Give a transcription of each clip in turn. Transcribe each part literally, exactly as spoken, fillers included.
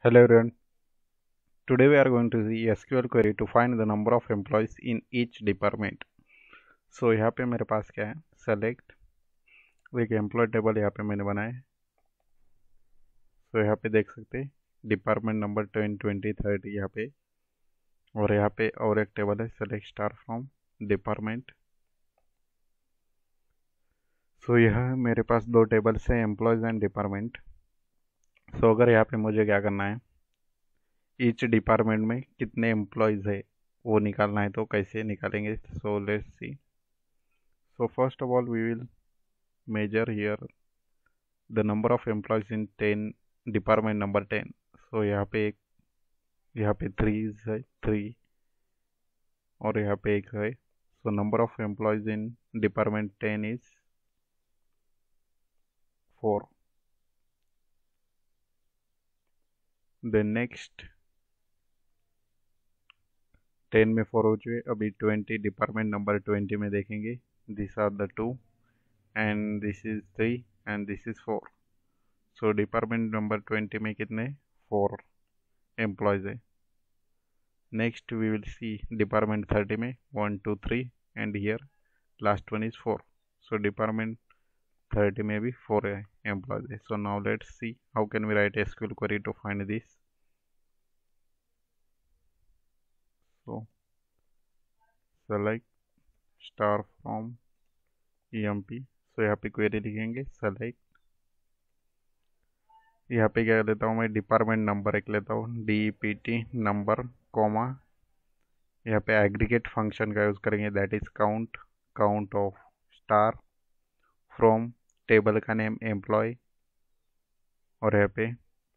Hello everyone. Today we are going to see S Q L query to find the number of employees in each department. So यहाँ पे मेरे पास क्या है, select एक employ table यहाँ पे मैंने बनाया है. so यहाँ पे देख सकते हैं department number ten twenty thirty यहाँ पे, और यहाँ पे और एक टेबल है select star from department. So यह मेरे पास दो टेबल्स हैं, एम्प्लॉयज़ एंड डिपार्टमेंट. सो अगर यहाँ पे मुझे क्या करना है, ईच डिपार्टमेंट में कितने एम्प्लॉयज़ है वो निकालना है. तो कैसे निकालेंगे? So let's see. So first of all we will measure here the number of employees in ten department number ten. So यहाँ पे एक, यहाँ पे थ्री है, थ्री, और यहाँ पे एक है. So number of employees in department ten is four. Then next ten में फोर हो चुके. अभी ट्वेंटी डिपार्टमेंट नंबर ट्वेंटी में देखेंगे. This are the two and this is three and this is four. So department number twenty में कितने? Four employees है. Next we will see department thirty में one two three and here last one is four. So department thirty में भी four है employees है. So now let's see how can we right SQL query to find this. So select star from EMP. So यहाँ पे query लिखेंगे select. यहाँ पे क्या लेता हूँ मैं, डिपार्टमेंट नंबर एक लेता हूँ, D P T number comma, यहाँ पे एग्रीगेट फंक्शन का यूज़ करेंगे, that is count, count of star from table का नेम एम्प्लॉय, और यहाँ पे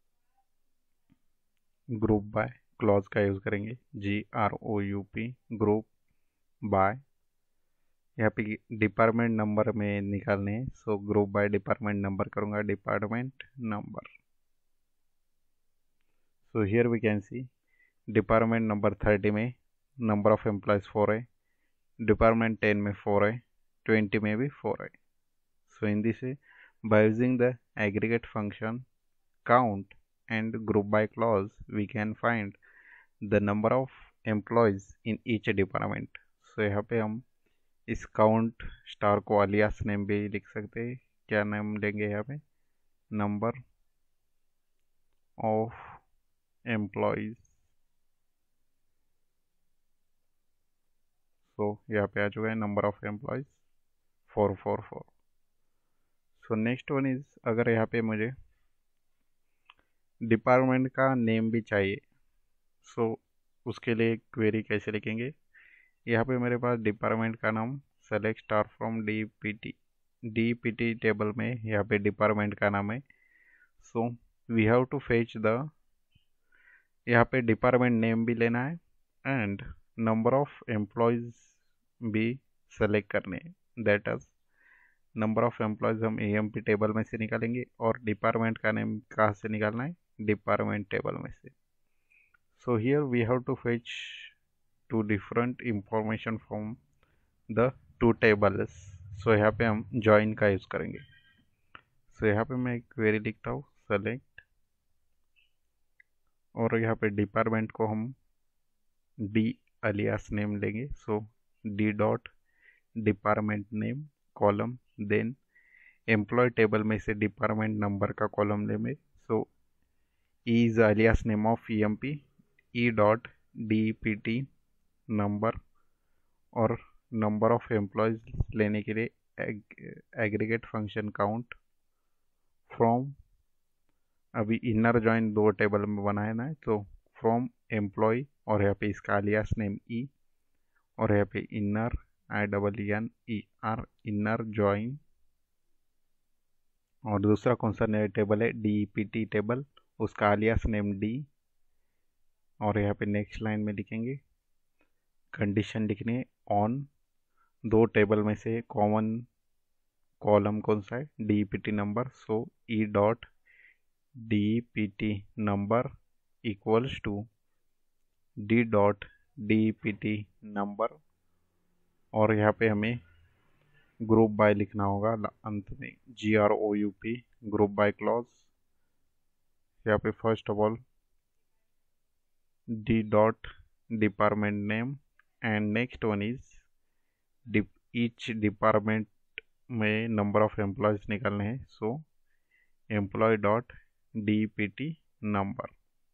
ग्रुप बाय क्लॉज का यूज़ करेंगे, G R O U P, group by. यहाँ पे डिपार्टमेंट नंबर में निकालने हैं. So group by department number करूँगा, department number. So here we can see department number thirty में नंबर ऑफ एम्प्लॉयज़ फोर है, डिपार्टमेंट टेन में फोर है, ट्वेंटी में भी फोर है. So in this way, by using the aggregate function count and group by clause, we can find the number of employees in each department. So यहाँ पे हम इस count स्टार को alias नेम भी लिख सकते हैं. क्या नाम लेंगे यहाँ पे? Number of employees. सो यहाँ पे आ चुका है number of employees four four four. So next one is, अगर यहाँ पे मुझे डिपार्टमेंट का नेम भी चाहिए, सो so, उसके लिए क्वेरी कैसे लिखेंगे? यहाँ पे मेरे पास डिपार्टमेंट का नाम select star from D P T, D P T table में यहाँ पे डिपार्टमेंट का नाम है. So we have to fetch the, यहाँ पे डिपार्टमेंट नेम भी लेना है एंड नंबर ऑफ एम्प्लॉयज़ भी सेलेक्ट करने हैं. That is number of employees हम ए एम पी टेबल में से निकालेंगे, और डिपार्टमेंट का नेम कहाँ से निकालना है? डिपार्टमेंट टेबल में से. So here we have to fetch two different information from the two tables. So यहाँ पे हम join का यूज़ करेंगे. So यहाँ पे मैं एक query लिखता हूँ select, और यहाँ पे डिपार्टमेंट को हम d alias नेम लेंगे. So d dot department name column, then employee table में से डिपार्टमेंट नंबर का कॉलम लेंगे. So e is alias name of E M P, E dot D P T number, और number of employees लेने के लिए aggregate function count from, अभी inner join दो टेबल में बनाया ना है, तो फ्रॉम एम्प्लॉय, और यहाँ पे इसका alias नेम ई, और यहाँ पे inner I double N E R, inner join, और दूसरा कौन सा नया टेबल है? डी पी टी टेबल, उसका alias नेम डी, और यहाँ पे नेक्स्ट लाइन में लिखेंगे कंडीशन लिखने ऑन, दो टेबल में से कॉमन कॉलम कौन सा है? D P T number. So E dot D P T number equals to D dot D P T number, और यहाँ पे हमें ग्रुप बाय लिखना होगा अंत में, G R O U P, group by clause. यहाँ पे first of all d dot department name, and next one is dip, each department में number of employees निकालने हैं, so employee dot dpt number.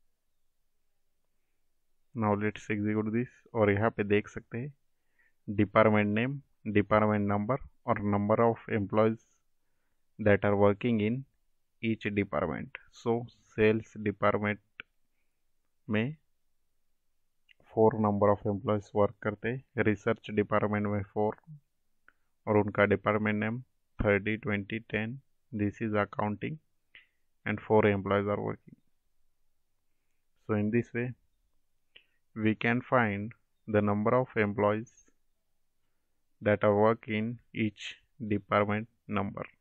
now let's execute this, और यहाँ पे देख सकते हैं department name, department number और number of employees that are working in each department. so sales department में four number of employees work करते हैं, रिसर्च डिपार्टमेंट में फोर और उनका department name thirty twenty ten, this is accounting and four employees are working. So in this way we can find the number of employees that are work in each department number.